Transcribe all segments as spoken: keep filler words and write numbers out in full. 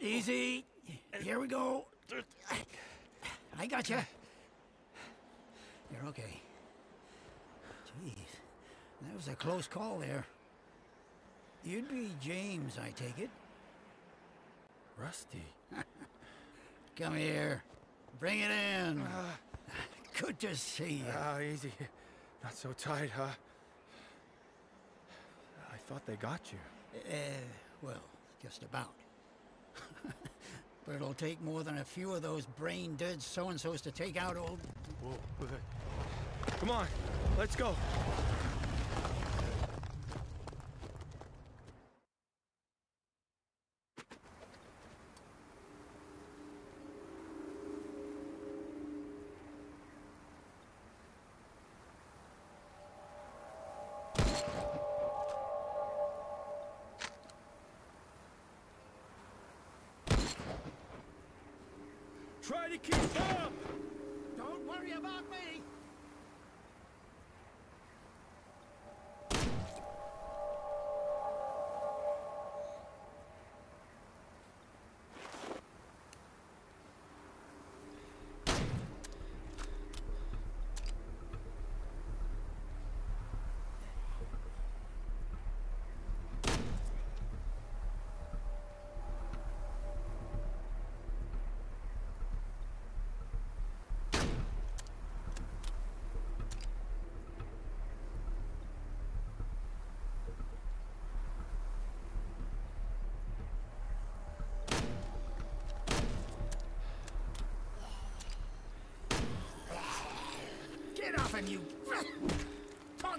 Easy. Here we go. I got you. You're okay. Jeez, that was a close call there. You'd be James, I take it. Rusty. Come here. Bring it in. Uh, Good to see you. Ah, uh, easy. Not so tight, huh? I thought they got you. Uh, well, just about. But it'll take more than a few of those brain-dead so-and-sos to take out old... Whoa. Come on, let's go. Try to keep up! Don't worry about me! Get off him, you punk!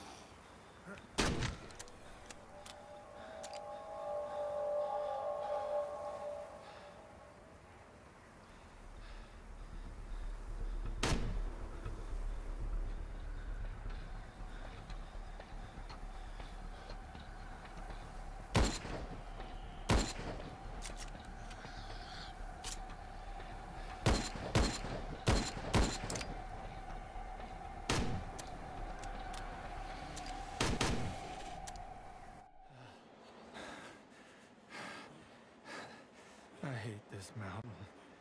I hate this mountain.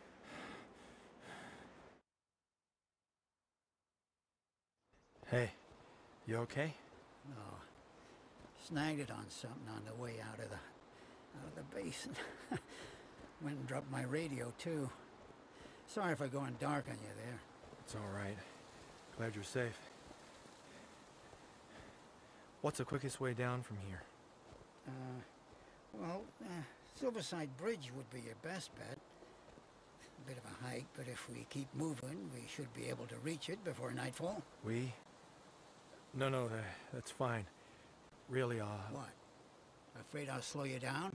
Hey, you okay? No. Snagged it on something on the way out of the... out of the basin. Went and dropped my radio, too. Sorry for going dark on you there. It's all right. Glad you're safe. What's the quickest way down from here? Uh, well, uh, Silverside Bridge would be your best bet. A bit of a hike, but if we keep moving, we should be able to reach it before nightfall. We? No, no, that, that's fine. Really, uh... What? Afraid I'll slow you down?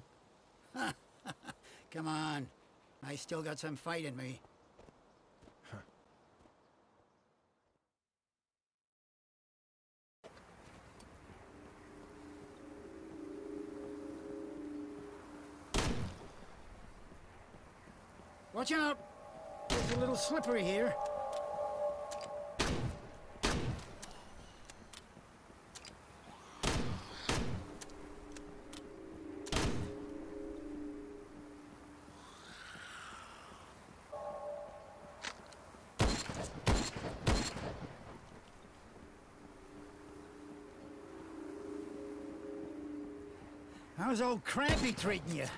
Come on. I still got some fight in me. Huh. Watch out! It's a little slippery here. How's old Crampy treating you?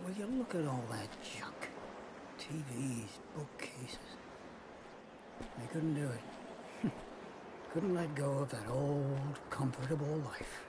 Will you look at all that junk? T Vs, bookcases. They couldn't do it. Couldn't let go of that old, comfortable life.